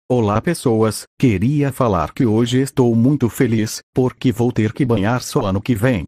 Olá pessoas, queria falar que hoje estou muito feliz, porque vou ter que banhar só ano que vem.